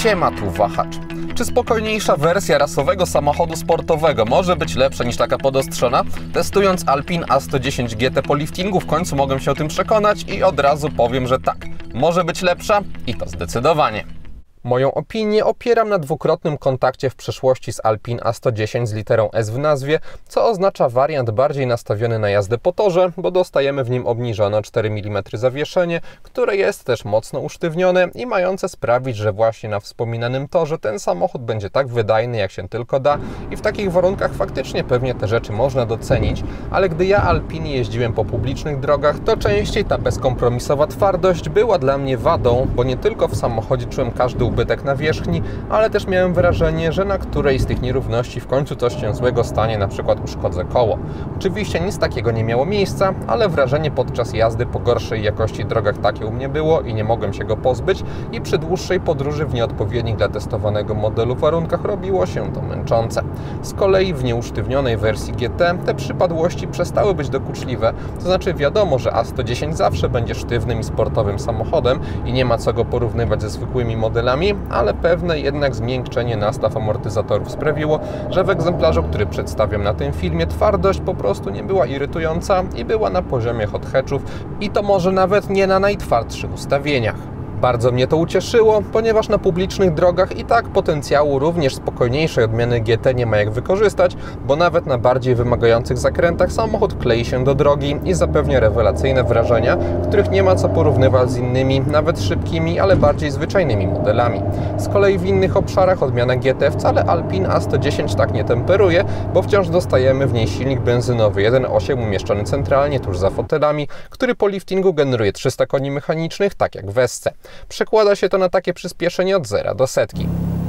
Siema, tu wahacz. Czy spokojniejsza wersja rasowego samochodu sportowego może być lepsza niż taka podostrzona? Testując Alpine A110 GT po liftingu w końcu mogłem się o tym przekonać i od razu powiem, że tak, może być lepsza i to zdecydowanie. Moją opinię opieram na dwukrotnym kontakcie w przeszłości z Alpine A110 z literą S w nazwie, co oznacza wariant bardziej nastawiony na jazdę po torze, bo dostajemy w nim obniżone o 4 mm zawieszenie, które jest też mocno usztywnione i mające sprawić, że właśnie na wspominanym torze ten samochód będzie tak wydajny, jak się tylko da i w takich warunkach faktycznie pewnie te rzeczy można docenić, ale gdy ja Alpine jeździłem po publicznych drogach, to częściej ta bezkompromisowa twardość była dla mnie wadą, bo nie tylko w samochodzie czułem każdy ubytek na wierzchni, ale też miałem wrażenie, że na którejś z tych nierówności w końcu coś się złego stanie, na przykład uszkodzę koło. Oczywiście nic takiego nie miało miejsca, ale wrażenie podczas jazdy po gorszej jakości drogach takie u mnie było i nie mogłem się go pozbyć i przy dłuższej podróży w nieodpowiednich dla testowanego modelu warunkach robiło się to męczące. Z kolei w nieusztywnionej wersji GT te przypadłości przestały być dokuczliwe, to znaczy wiadomo, że A110 zawsze będzie sztywnym i sportowym samochodem i nie ma co go porównywać ze zwykłymi modelami, ale pewne jednak zmiękczenie nastaw amortyzatorów sprawiło, że w egzemplarzu, który przedstawiam na tym filmie, twardość po prostu nie była irytująca i była na poziomie hot hatchów i to może nawet nie na najtwardszych ustawieniach. Bardzo mnie to ucieszyło, ponieważ na publicznych drogach i tak potencjału również spokojniejszej odmiany GT nie ma jak wykorzystać, bo nawet na bardziej wymagających zakrętach samochód klei się do drogi i zapewnia rewelacyjne wrażenia, których nie ma co porównywać z innymi, nawet szybkimi, ale bardziej zwyczajnymi modelami. Z kolei w innych obszarach odmiana GT wcale Alpine A110 tak nie temperuje, bo wciąż dostajemy w niej silnik benzynowy 1.8 umieszczony centralnie tuż za fotelami, który po liftingu generuje 300 koni mechanicznych, tak jak w Esce. Przekłada się to na takie przyspieszenie od 0 do setki.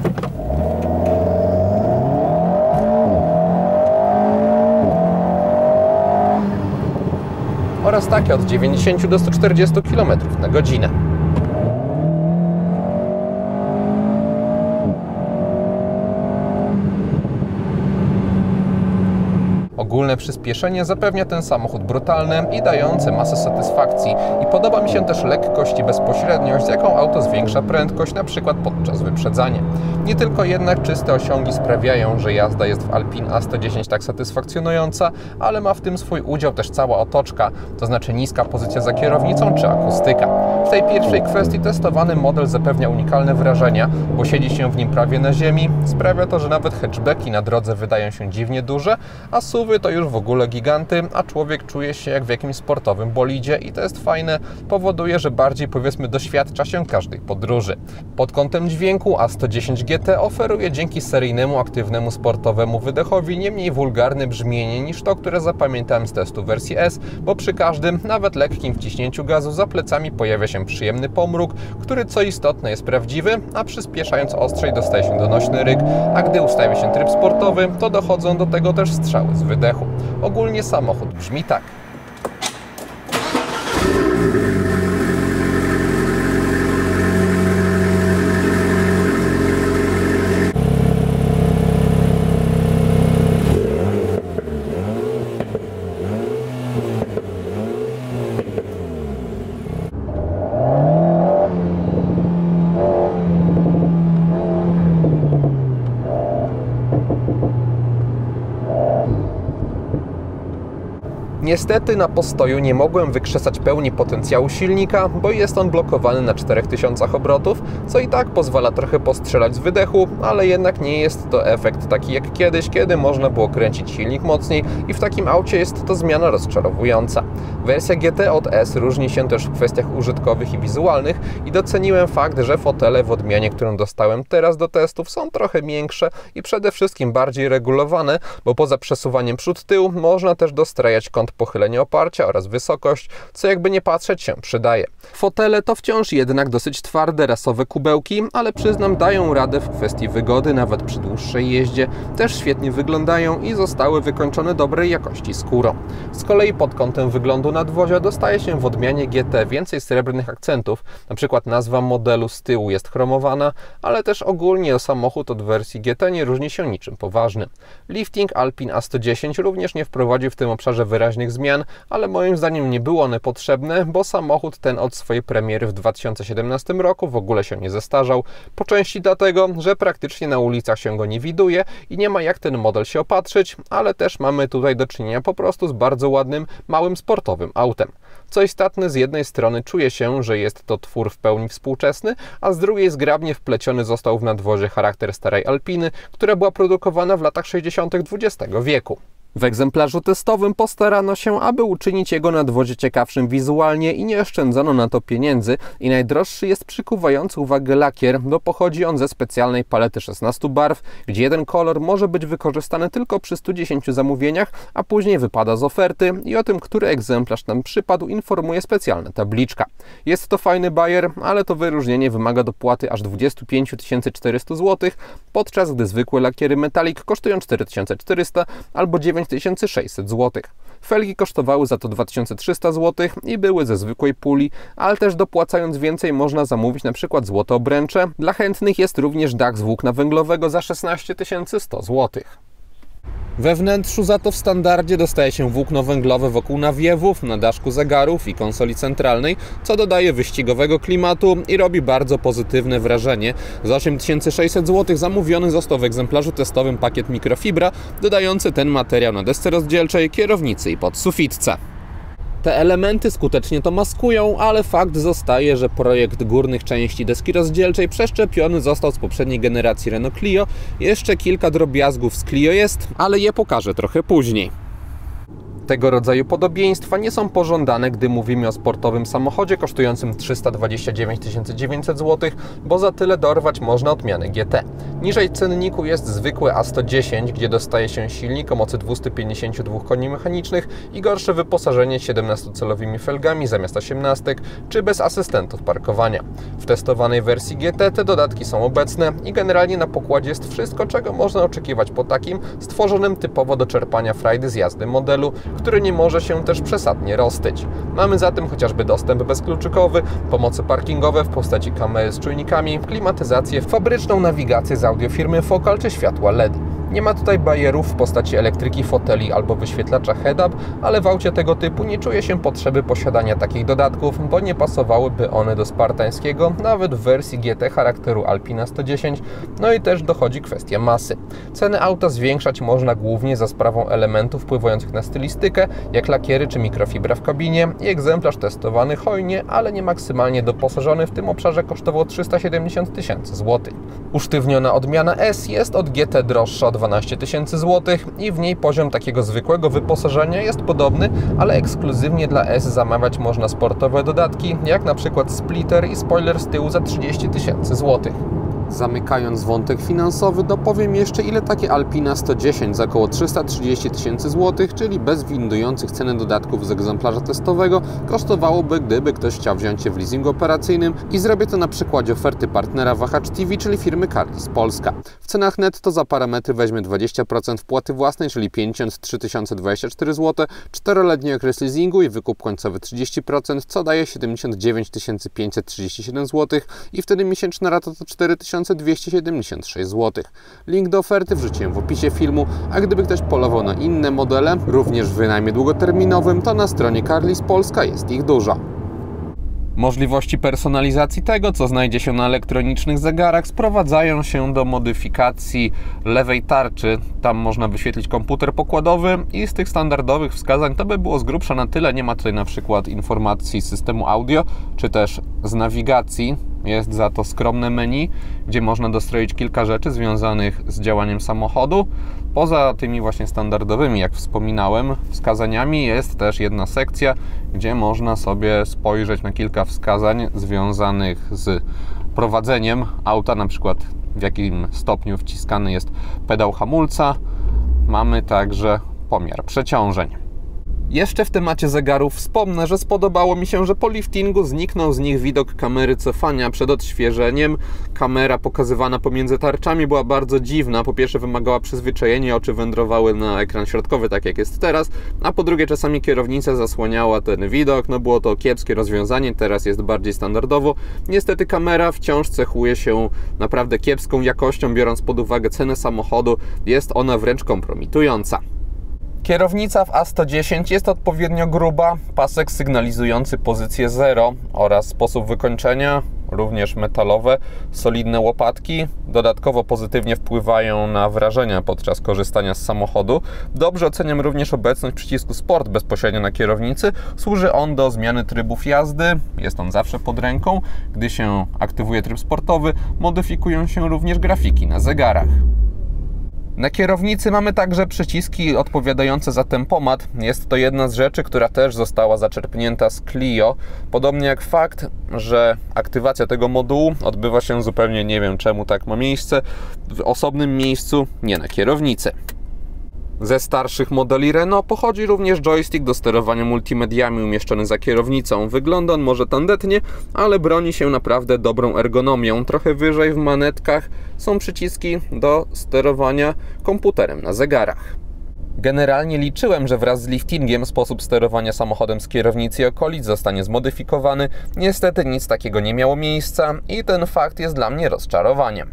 Oraz takie od 90 do 140 km na godzinę. Ogólne przyspieszenie zapewnia ten samochód brutalne i dające masę satysfakcji i podoba mi się też lekkość i bezpośredniość, z jaką auto zwiększa prędkość, na przykład podczas wyprzedzania. Nie tylko jednak czyste osiągi sprawiają, że jazda jest w Alpine A110 tak satysfakcjonująca, ale ma w tym swój udział też cała otoczka, to znaczy niska pozycja za kierownicą czy akustyka. W tej pierwszej kwestii testowany model zapewnia unikalne wrażenia, bo siedzi się w nim prawie na ziemi, sprawia to, że nawet hatchbacki na drodze wydają się dziwnie duże, a SUV-y to już w ogóle giganty, a człowiek czuje się jak w jakimś sportowym bolidzie i to jest fajne, powoduje, że bardziej powiedzmy doświadcza się każdej podróży. Pod kątem dźwięku A110 GT oferuje dzięki seryjnemu aktywnemu sportowemu wydechowi nie mniej wulgarne brzmienie niż to, które zapamiętałem z testu wersji S, bo przy każdym, nawet lekkim wciśnięciu gazu za plecami pojawia się przyjemny pomruk, który co istotne jest prawdziwy, a przyspieszając ostrzej dostaje się donośny ryk, a gdy ustawi się tryb sportowy, to dochodzą do tego też strzały z wydechu. Ogólnie samochód brzmi tak. Niestety na postoju nie mogłem wykrzesać pełni potencjału silnika, bo jest on blokowany na 4000 obrotów, co i tak pozwala trochę postrzelać z wydechu, ale jednak nie jest to efekt taki jak kiedyś, kiedy można było kręcić silnik mocniej i w takim aucie jest to zmiana rozczarowująca. Wersja GT od S różni się też w kwestiach użytkowych i wizualnych i doceniłem fakt, że fotele w odmianie, którą dostałem teraz do testów, są trochę większe i przede wszystkim bardziej regulowane, bo poza przesuwaniem przód-tył można też dostrajać kąt pochylenia oparcia oraz wysokość, co jakby nie patrzeć się przydaje. Fotele to wciąż jednak dosyć twarde, rasowe kubełki, ale przyznam, dają radę w kwestii wygody, nawet przy dłuższej jeździe. Też świetnie wyglądają i zostały wykończone dobrej jakości skórą. Z kolei pod kątem wyglądu nadwozia dostaje się w odmianie GT więcej srebrnych akcentów, na przykład nazwa modelu z tyłu jest chromowana, ale też ogólnie samochód od wersji GT nie różni się niczym poważnym. Lifting Alpine A110 również nie wprowadził w tym obszarze wyraźnych drobnych zmian, ale moim zdaniem nie były one potrzebne, bo samochód ten od swojej premiery w 2017 roku w ogóle się nie zestarzał, po części dlatego, że praktycznie na ulicach się go nie widuje i nie ma jak ten model się opatrzyć, ale też mamy tutaj do czynienia po prostu z bardzo ładnym, małym sportowym autem. Co istotne, z jednej strony czuje się, że jest to twór w pełni współczesny, a z drugiej zgrabnie wpleciony został w nadwozie charakter starej Alpiny, która była produkowana w latach 60. XX wieku. W egzemplarzu testowym postarano się, aby uczynić jego nadwozie ciekawszym wizualnie i nie oszczędzono na to pieniędzy i najdroższy jest przykuwający uwagę lakier, bo pochodzi on ze specjalnej palety 16 barw, gdzie jeden kolor może być wykorzystany tylko przy 110 zamówieniach, a później wypada z oferty i o tym, który egzemplarz nam przypadł, informuje specjalna tabliczka. Jest to fajny bajer, ale to wyróżnienie wymaga dopłaty aż 25 400 zł, podczas gdy zwykłe lakiery Metallic kosztują 4400 albo 9600 zł. Felgi kosztowały za to 2300 zł i były ze zwykłej puli, ale też dopłacając więcej można zamówić np. złote obręcze. Dla chętnych jest również dach z włókna węglowego za 16 100 zł. We wnętrzu za to w standardzie dostaje się włókno węglowe wokół nawiewów, na daszku zegarów i konsoli centralnej, co dodaje wyścigowego klimatu i robi bardzo pozytywne wrażenie. Za 8600 zł zamówiony został w egzemplarzu testowym pakiet mikrofibra, dodający ten materiał na desce rozdzielczej, kierownicy i podsufitce. Te elementy skutecznie to maskują, ale fakt zostaje, że projekt górnych części deski rozdzielczej przeszczepiony został z poprzedniej generacji Renault Clio. Jeszcze kilka drobiazgów z Clio jest, ale je pokażę trochę później. Tego rodzaju podobieństwa nie są pożądane, gdy mówimy o sportowym samochodzie kosztującym 329 900 zł, bo za tyle dorwać można odmiany GT. Niżej w cenniku jest zwykłe A110, gdzie dostaje się silnik o mocy 252 koni mechanicznych i gorsze wyposażenie 17-calowymi felgami zamiast 18, czy bez asystentów parkowania. W testowanej wersji GT te dodatki są obecne i generalnie na pokładzie jest wszystko, czego można oczekiwać po takim stworzonym typowo do czerpania frajdy z jazdy modelu, który nie może się też przesadnie roztyć. Mamy zatem chociażby dostęp bezkluczykowy, pomoce parkingowe w postaci kamery z czujnikami, klimatyzację, fabryczną nawigację z audio firmy Focal czy światła LED. Nie ma tutaj bajerów w postaci elektryki foteli albo wyświetlacza head-up, ale w aucie tego typu nie czuje się potrzeby posiadania takich dodatków, bo nie pasowałyby one do spartańskiego, nawet w wersji GT charakteru Alpina 110, no i też dochodzi kwestia masy. Ceny auta zwiększać można głównie za sprawą elementów wpływających na stylistykę, jak lakiery czy mikrofibra w kabinie i egzemplarz testowany hojnie, ale nie maksymalnie doposażony w tym obszarze kosztował 370 000 zł. Usztywniona odmiana S jest od GT droższa o 12 000 zł i w niej poziom takiego zwykłego wyposażenia jest podobny, ale ekskluzywnie dla S zamawiać można sportowe dodatki, jak na przykład splitter i spoiler z tyłu za 30 000 zł. Zamykając wątek finansowy, dopowiem jeszcze, ile takie Alpina 110 za około 330 000 zł, czyli bez windujących ceny dodatków z egzemplarza testowego, kosztowałoby, gdyby ktoś chciał wziąć je w leasingu operacyjnym i zrobię to na przykładzie oferty partnera Wahacz TV, czyli firmy Carlis Polska. W cenach netto za parametry weźmie 20% wpłaty własnej, czyli 53 024 zł, 4-letni okres leasingu i wykup końcowy 30%, co daje 79 537 zł i wtedy miesięczna rata to 4276 zł. Link do oferty wrzuciłem w opisie filmu, a gdyby ktoś polował na inne modele, również w wynajmie długoterminowym, to na stronie Carlis Polska jest ich dużo. Możliwości personalizacji tego, co znajdzie się na elektronicznych zegarach, sprowadzają się do modyfikacji lewej tarczy. Tam można wyświetlić komputer pokładowy i z tych standardowych wskazań to by było z grubsza na tyle. Nie ma tutaj na przykład informacji z systemu audio, czy też z nawigacji. Jest za to skromne menu, gdzie można dostroić kilka rzeczy związanych z działaniem samochodu. Poza tymi właśnie standardowymi, jak wspominałem, wskazaniami jest też jedna sekcja, gdzie można sobie spojrzeć na kilka wskazań związanych z prowadzeniem auta, na przykład w jakim stopniu wciskany jest pedał hamulca. Mamy także pomiar przeciążeń. Jeszcze w temacie zegarów wspomnę, że spodobało mi się, że po liftingu zniknął z nich widok kamery cofania przed odświeżeniem. Kamera pokazywana pomiędzy tarczami była bardzo dziwna. Po pierwsze wymagała przyzwyczajenia, oczy wędrowały na ekran środkowy, tak jak jest teraz, a po drugie czasami kierownica zasłaniała ten widok. No było to kiepskie rozwiązanie, teraz jest bardziej standardowo. Niestety kamera wciąż cechuje się naprawdę kiepską jakością, biorąc pod uwagę cenę samochodu, jest ona wręcz kompromitująca. Kierownica w A110 jest odpowiednio gruba, pasek sygnalizujący pozycję 0 oraz sposób wykończenia, również metalowe, solidne łopatki, dodatkowo pozytywnie wpływają na wrażenia podczas korzystania z samochodu. Dobrze oceniam również obecność przycisku Sport bezpośrednio na kierownicy. Służy on do zmiany trybów jazdy, jest on zawsze pod ręką. Gdy się aktywuje tryb sportowy, modyfikują się również grafiki na zegarach. Na kierownicy mamy także przyciski odpowiadające za tempomat. Jest to jedna z rzeczy, która też została zaczerpnięta z Clio. Podobnie jak fakt, że aktywacja tego modułu odbywa się zupełnie, nie wiem czemu tak ma miejsce, w osobnym miejscu, nie na kierownicy. Ze starszych modeli Renault pochodzi również joystick do sterowania multimediami umieszczony za kierownicą. Wygląda on może tandetnie, ale broni się naprawdę dobrą ergonomią. Trochę wyżej w manetkach są przyciski do sterowania komputerem na zegarach. Generalnie liczyłem, że wraz z liftingiem sposób sterowania samochodem z kierownicy i okolic zostanie zmodyfikowany. Niestety nic takiego nie miało miejsca i ten fakt jest dla mnie rozczarowaniem.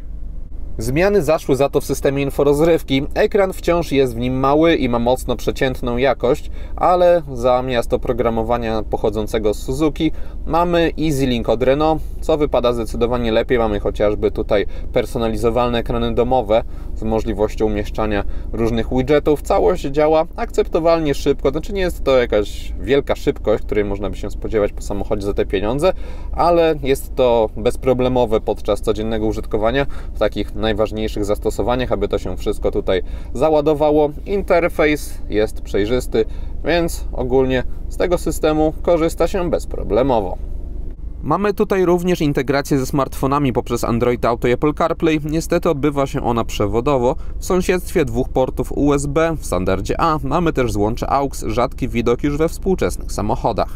Zmiany zaszły za to w systemie inforozrywki. Ekran wciąż jest w nim mały i ma mocno przeciętną jakość, ale zamiast oprogramowania pochodzącego z Suzuki mamy Easy Link od Renault, co wypada zdecydowanie lepiej. Mamy chociażby tutaj personalizowalne ekrany domowe z możliwością umieszczania różnych widgetów. Całość działa akceptowalnie szybko, znaczy nie jest to jakaś wielka szybkość, której można by się spodziewać po samochodzie za te pieniądze, ale jest to bezproblemowe podczas codziennego użytkowania w takich najważniejszych zastosowaniach, aby to się wszystko tutaj załadowało. Interfejs jest przejrzysty, więc ogólnie z tego systemu korzysta się bezproblemowo. Mamy tutaj również integrację ze smartfonami poprzez Android Auto i Apple CarPlay. Niestety odbywa się ona przewodowo. W sąsiedztwie dwóch portów USB w standardzie A mamy też złącze AUX, rzadki widok już we współczesnych samochodach.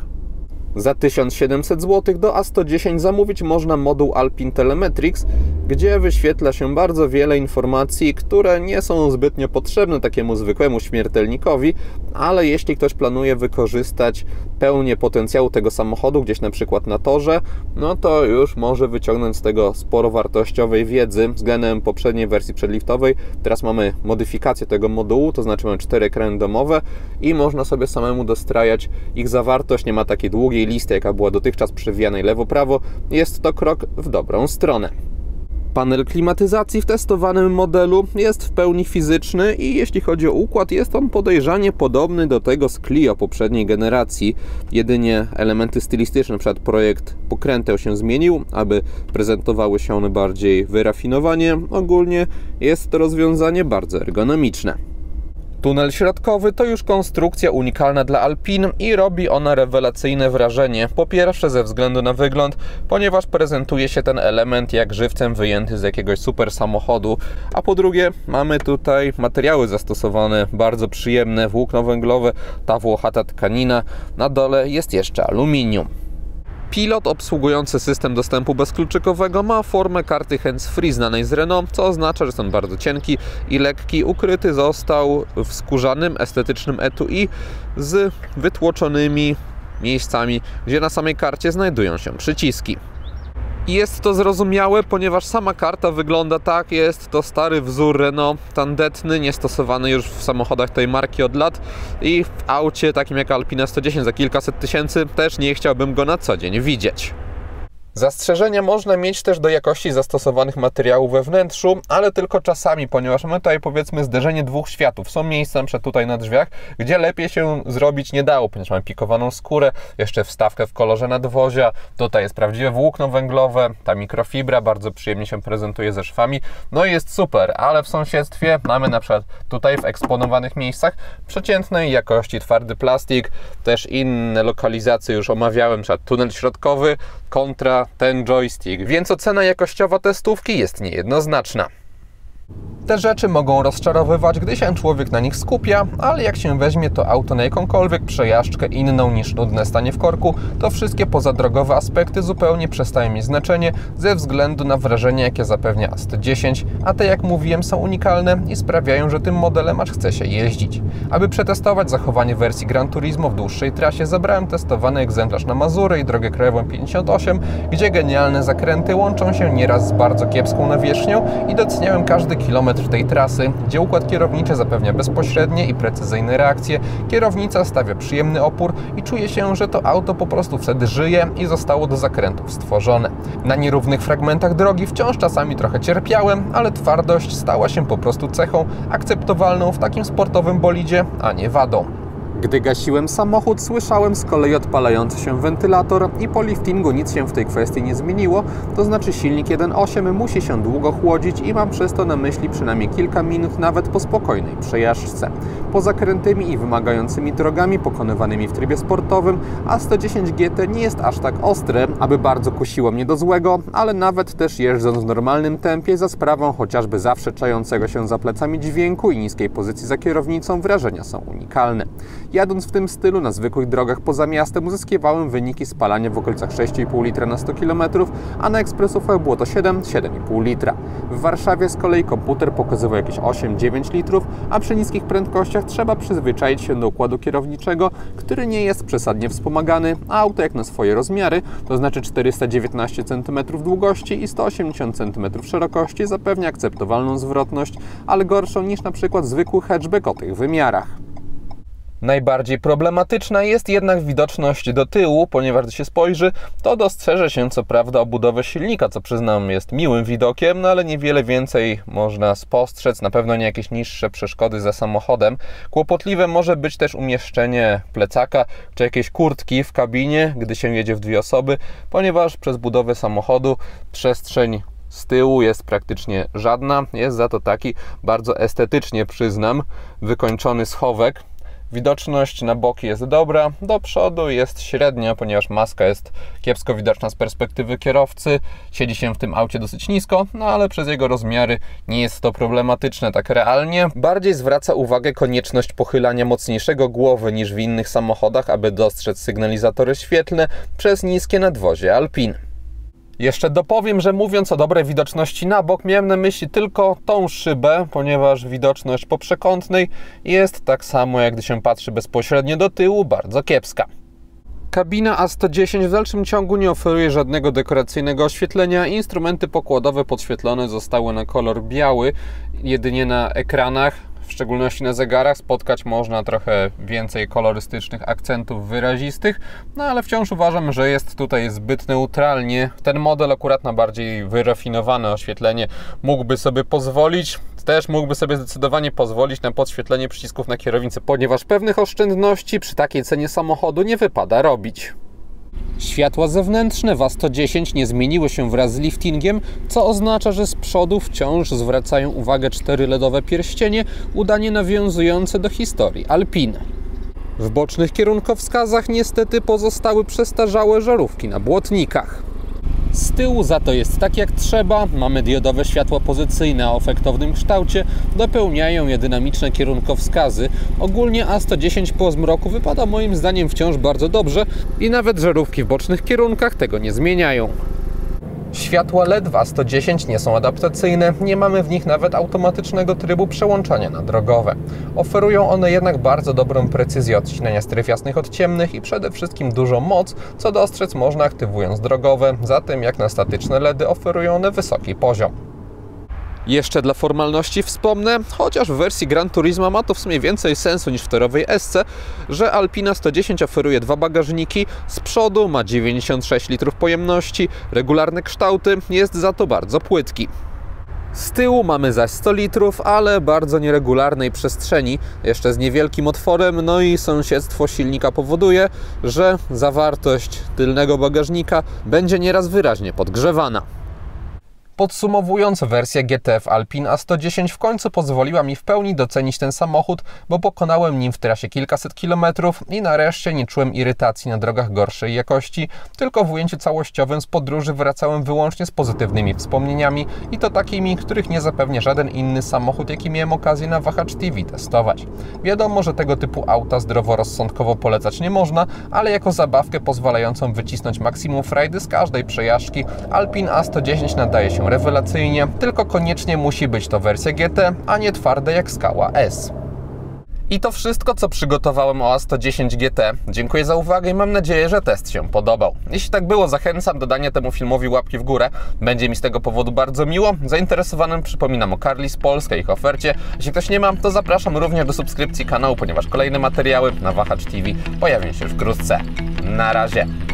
Za 1700 zł do A110 zamówić można moduł Alpine Telemetrics, gdzie wyświetla się bardzo wiele informacji, które nie są zbytnio potrzebne takiemu zwykłemu śmiertelnikowi, ale jeśli ktoś planuje wykorzystać pełnię potencjału tego samochodu gdzieś na przykład na torze, no to już może wyciągnąć z tego sporo wartościowej wiedzy względem poprzedniej wersji przedliftowej. Teraz mamy modyfikację tego modułu, to znaczy mamy 4 ekrany domowe i można sobie samemu dostrajać ich zawartość. Nie ma takiej długiej listy, jaka była dotychczas przewijanej lewo-prawo. Jest to krok w dobrą stronę. Panel klimatyzacji w testowanym modelu jest w pełni fizyczny i jeśli chodzi o układ, jest on podejrzanie podobny do tego z Clio poprzedniej generacji. Jedynie elementy stylistyczne, np. projekt pokręteł się zmienił, aby prezentowały się one bardziej wyrafinowanie. Ogólnie jest to rozwiązanie bardzo ergonomiczne. Tunel środkowy to już konstrukcja unikalna dla Alpine i robi ona rewelacyjne wrażenie. Po pierwsze ze względu na wygląd, ponieważ prezentuje się ten element jak żywcem wyjęty z jakiegoś super samochodu, a po drugie mamy tutaj materiały zastosowane bardzo przyjemne, włókno węglowe, ta włochata tkanina, na dole jest jeszcze aluminium. Pilot obsługujący system dostępu bezkluczykowego ma formę karty hands-free znanej z Renault, co oznacza, że jest on bardzo cienki i lekki. Ukryty został w skórzanym, estetycznym etui z wytłoczonymi miejscami, gdzie na samej karcie znajdują się przyciski. I jest to zrozumiałe, ponieważ sama karta wygląda tak, jest to stary wzór Renault, tandetny, niestosowany już w samochodach tej marki od lat i w aucie takim jak Alpina 110 za kilkaset tysięcy też nie chciałbym go na co dzień widzieć. Zastrzeżenia można mieć też do jakości zastosowanych materiałów we wnętrzu, ale tylko czasami, ponieważ mamy tutaj powiedzmy zderzenie dwóch światów. Są miejsca np. tutaj na drzwiach, gdzie lepiej się zrobić nie dało, ponieważ mamy pikowaną skórę, jeszcze wstawkę w kolorze nadwozia, tutaj jest prawdziwe włókno węglowe, ta mikrofibra bardzo przyjemnie się prezentuje ze szwami, no i jest super, ale w sąsiedztwie mamy na przykład tutaj w eksponowanych miejscach przeciętnej jakości twardy plastik, też inne lokalizacje już omawiałem, np. tunel środkowy kontra ten joystick, więc ocena jakościowa testówki jest niejednoznaczna. Te rzeczy mogą rozczarowywać, gdy się człowiek na nich skupia, ale jak się weźmie to auto na jakąkolwiek przejażdżkę inną niż nudne stanie w korku, to wszystkie pozadrogowe aspekty zupełnie przestają mieć znaczenie ze względu na wrażenie, jakie zapewnia A110, a te, jak mówiłem, są unikalne i sprawiają, że tym modelem aż chce się jeździć. Aby przetestować zachowanie wersji Gran Turismo w dłuższej trasie, zabrałem testowany egzemplarz na Mazury i drogę krajową 58, gdzie genialne zakręty łączą się nieraz z bardzo kiepską nawierzchnią i doceniałem każdy kilometr tej trasy, gdzie układ kierowniczy zapewnia bezpośrednie i precyzyjne reakcje, kierownica stawia przyjemny opór i czuje się, że to auto po prostu wtedy żyje i zostało do zakrętów stworzone. Na nierównych fragmentach drogi wciąż czasami trochę cierpiałem, ale twardość stała się po prostu cechą akceptowalną w takim sportowym bolidzie, a nie wadą. Gdy gasiłem samochód, słyszałem z kolei odpalający się wentylator i po liftingu nic się w tej kwestii nie zmieniło, to znaczy silnik 1.8 musi się długo chłodzić i mam przez to na myśli przynajmniej kilka minut nawet po spokojnej przejażdżce. Poza krętymi i wymagającymi drogami pokonywanymi w trybie sportowym, A110 GT nie jest aż tak ostre, aby bardzo kusiło mnie do złego, ale nawet też jeżdżąc w normalnym tempie za sprawą chociażby zawsze czającego się za plecami dźwięku i niskiej pozycji za kierownicą wrażenia są unikalne. Jadąc w tym stylu na zwykłych drogach poza miastem uzyskiwałem wyniki spalania w okolicach 6,5 litra na 100 km, a na ekspresówach było to 7,5 litra. W Warszawie z kolei komputer pokazywał jakieś 8-9 litrów, a przy niskich prędkościach trzeba przyzwyczaić się do układu kierowniczego, który nie jest przesadnie wspomagany, a auto jak na swoje rozmiary, to znaczy 419 cm długości i 180 cm szerokości, zapewnia akceptowalną zwrotność, ale gorszą niż na przykład zwykły hatchback o tych wymiarach. Najbardziej problematyczna jest jednak widoczność do tyłu, ponieważ gdy się spojrzy, to dostrzeże się co prawda obudowę silnika, co przyznam jest miłym widokiem, no ale niewiele więcej można spostrzec, na pewno nie jakieś niższe przeszkody za samochodem. Kłopotliwe może być też umieszczenie plecaka czy jakiejś kurtki w kabinie, gdy się jedzie w dwie osoby, ponieważ przez budowę samochodu przestrzeń z tyłu jest praktycznie żadna, jest za to taki bardzo estetycznie, przyznam, wykończony schowek. Widoczność na boki jest dobra, do przodu jest średnia, ponieważ maska jest kiepsko widoczna z perspektywy kierowcy. Siedzi się w tym aucie dosyć nisko, no ale przez jego rozmiary nie jest to problematyczne tak realnie. Bardziej zwraca uwagę konieczność pochylania mocniejszego głowy niż w innych samochodach, aby dostrzec sygnalizatory świetlne przez niskie nadwozie Alpine. Jeszcze dopowiem, że mówiąc o dobrej widoczności na bok, miałem na myśli tylko tą szybę, ponieważ widoczność po przekątnej jest tak samo, jak gdy się patrzy bezpośrednio do tyłu, bardzo kiepska. Kabina A110 w dalszym ciągu nie oferuje żadnego dekoracyjnego oświetlenia. Instrumenty pokładowe podświetlone zostały na kolor biały, jedynie na ekranach. W szczególności na zegarach spotkać można trochę więcej kolorystycznych akcentów wyrazistych, no ale wciąż uważam, że jest tutaj zbyt neutralnie. Ten model akurat na bardziej wyrafinowane oświetlenie mógłby sobie pozwolić. Też mógłby sobie zdecydowanie pozwolić na podświetlenie przycisków na kierownicy, ponieważ pewnych oszczędności przy takiej cenie samochodu nie wypada robić. Światła zewnętrzne w A110 nie zmieniły się wraz z liftingiem, co oznacza, że z przodu wciąż zwracają uwagę 4 LEDowe pierścienie, udanie nawiązujące do historii Alpine. W bocznych kierunkowskazach niestety pozostały przestarzałe żarówki na błotnikach. Z tyłu za to jest tak jak trzeba, mamy diodowe światła pozycyjne o efektownym kształcie, dopełniają je dynamiczne kierunkowskazy. Ogólnie A110 po zmroku wypada moim zdaniem wciąż bardzo dobrze i nawet żarówki w bocznych kierunkach tego nie zmieniają. Światła LED w A110 nie są adaptacyjne, nie mamy w nich nawet automatycznego trybu przełączania na drogowe. Oferują one jednak bardzo dobrą precyzję odcinania stref jasnych od ciemnych i przede wszystkim dużą moc, co dostrzec można aktywując drogowe, zatem jak na statyczne LEDy oferują one wysoki poziom. Jeszcze dla formalności wspomnę, chociaż w wersji Gran Turismo ma to w sumie więcej sensu niż w torowej SC, że Alpina 110 oferuje 2 bagażniki, z przodu ma 96 litrów pojemności, regularne kształty, jest za to bardzo płytki. Z tyłu mamy zaś 100 litrów, ale bardzo nieregularnej przestrzeni, jeszcze z niewielkim otworem, no i sąsiedztwo silnika powoduje, że zawartość tylnego bagażnika będzie nieraz wyraźnie podgrzewana. Podsumowując, wersja GT w Alpine A110 w końcu pozwoliła mi w pełni docenić ten samochód, bo pokonałem nim w trasie kilkaset kilometrów i nareszcie nie czułem irytacji na drogach gorszej jakości, tylko w ujęciu całościowym z podróży wracałem wyłącznie z pozytywnymi wspomnieniami i to takimi, których nie zapewnia żaden inny samochód, jaki miałem okazję na Wahacz TV testować. Wiadomo, że tego typu auta zdroworozsądkowo polecać nie można, ale jako zabawkę pozwalającą wycisnąć maksimum frajdy z każdej przejażdżki, Alpine A110 nadaje się rewelacyjnie, tylko koniecznie musi być to wersja GT, a nie twarde jak skała S. I to wszystko, co przygotowałem o A110 GT. Dziękuję za uwagę i mam nadzieję, że test się podobał. Jeśli tak było, zachęcam do dania temu filmowi łapki w górę. Będzie mi z tego powodu bardzo miło. Zainteresowanym przypominam o Carlis Polska i ich ofercie. Jeśli ktoś nie ma, to zapraszam również do subskrypcji kanału, ponieważ kolejne materiały na Wahacz TV pojawią się już wkrótce. Na razie!